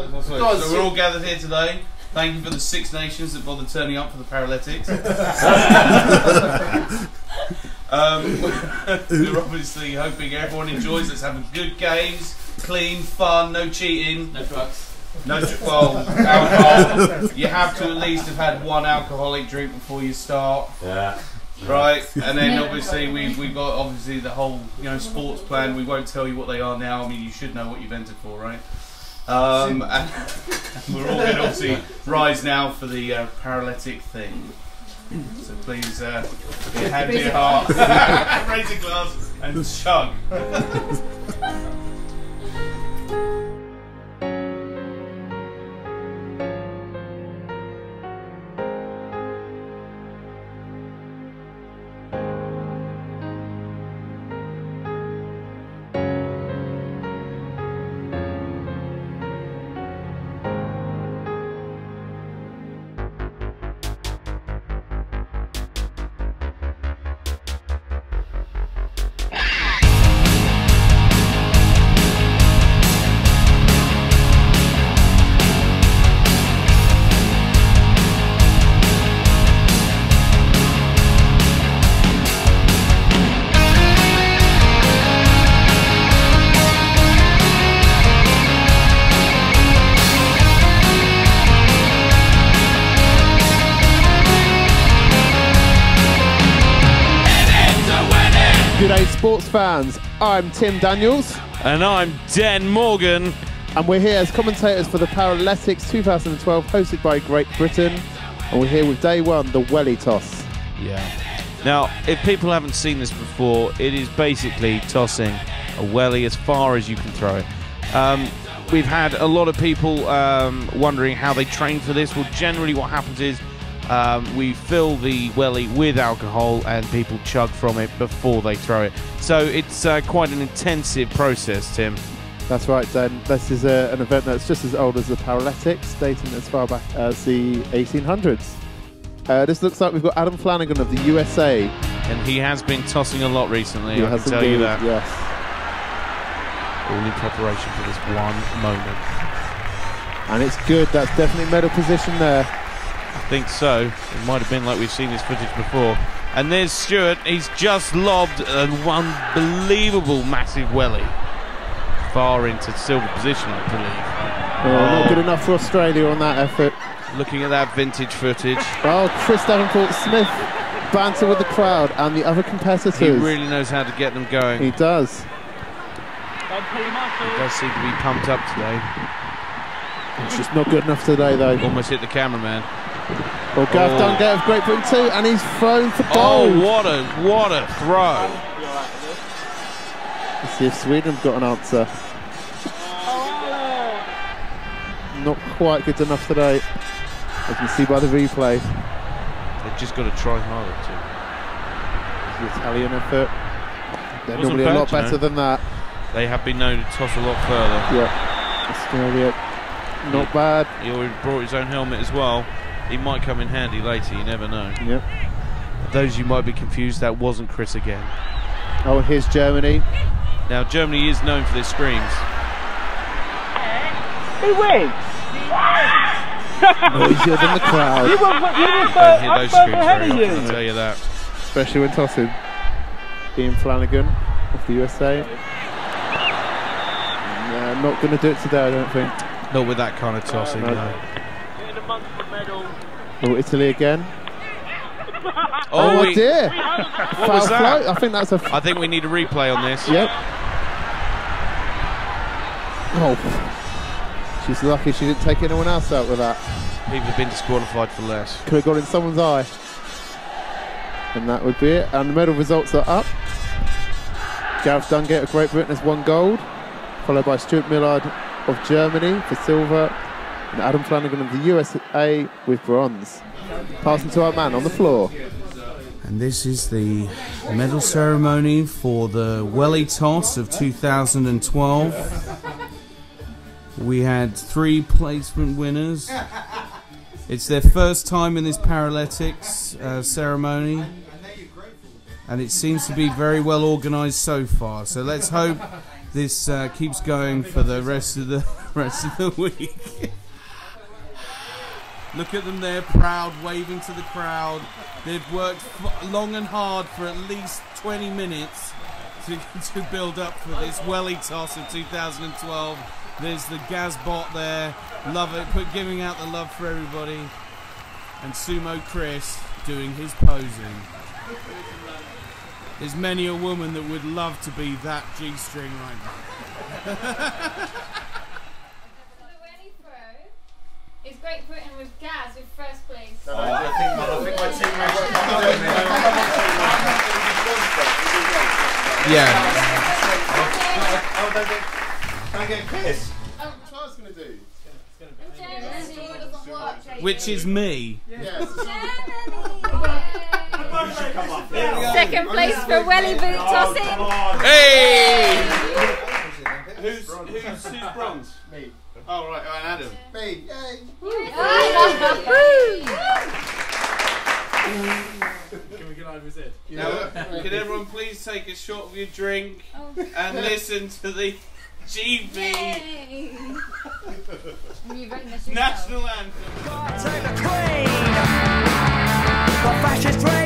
So we're all gathered here today. Thank you for the 6 nations that bothered turning up for the Paralytics. We're obviously hoping everyone enjoys. Let's have good games, clean, fun, no cheating, no drugs. No, well, alcohol. You have to at least have had 1 alcoholic drink before you start. Yeah. Right, and then obviously we've got the whole sports plan. We won't tell you what they are now. I mean, you should know what you've entered for, right? And we're all going to obviously rise now for the paralytic thing. So please, put your hand to your heart, raise a glass, and chug. G'day sports fans, I'm Tim Daniels. And I'm Dan Morgan. And we're here as commentators for the Paralytics 2012 hosted by Great Britain. And we're here with day 1, the Welly Toss. Yeah. Now, if people haven't seen this before, it is basically tossing a welly as far as you can throw it. We've had a lot of people wondering how they train for this. Well, generally what happens is we fill the welly with alcohol and people chug from it before they throw it. So it's quite an intensive process, Tim. That's right, Dan. This is an event that's just as old as the Paralytics, dating as far back as the 1800s. This looks like we've got Adam Flanagan of the USA. And he has been tossing a lot recently, I can tell you that. Yes. All in preparation for this one moment. And it's good, that's definitely medal position there. I think so. It might have been like we've seen this footage before. And there's Stuart. He's just lobbed an unbelievable massive welly. Far into silver position, I believe. Not good enough for Australia on that effort. Looking at that vintage footage. Oh, Chris Davenport-Smith banter with the crowd and the other competitors. He really knows how to get them going. He does. He does seem to be pumped up today. It's just not good enough today, though. Almost hit the cameraman. Well, Gav Dungate of Great Britain too, and he's thrown for gold. Oh, what a throw! Let's see if Sweden have got an answer. Not quite good enough today, as you can see by the replay. They've just got to try harder too. The Italian effort. They're normally a lot better than that. They have been known to toss a lot further. Yeah, Australia, not bad. He already brought his own helmet as well. He might come in handy later, you never know. Yep. For those you might be confused, that wasn't Chris again. Oh, here's Germany. Now, Germany is known for their screams. He wins! Noisier than the crowd. You don't hear those screams very often, I'll tell you that. Especially when tossing. Ian Flanagan of the USA. Not going to do it today, I don't think. Not with that kind of tossing, no. Oh, Italy again. Oh, dear! What was that? Float. I think that's a. I think we need a replay on this. Yep. Oh, she's lucky she didn't take anyone else out with that. People have been disqualified for less. Could have got in someone's eye. And that would be it. And the medal results are up. Gareth Dungate of Great Britain has 1 gold, followed by Stuart Millard of Germany for silver, and Adam Flanagan of the USA with bronze. Passing to our man on the floor. And this is the medal ceremony for the Welly Toss of 2012. We had 3 placement winners. It's their first time in this Paralytics ceremony, and it seems to be very well organised so far. So let's hope this keeps going for the rest of the week. Look at them there, proud, waving to the crowd. They've worked long and hard for at least 20 minutes to build up for this Welly Toss of 2012. There's the Gazbot there, love it, giving out the love for everybody. And Sumo Chris doing his posing. There's many a woman that would love to be that G-string right now. Is Great Britain with Gaz with first place? I think my teammates will come Yeah. Can I get a kiss? Oh, What I was going to do? Which is me. Yes. second place for Welly boot tossing. Hey! Who's bronze? Me. Oh, right, and Adam. Me. Yay. Can we get over his head? Now, can everyone please take a shot of your drink and listen to the GB National Anthem? Take the queen, the fascist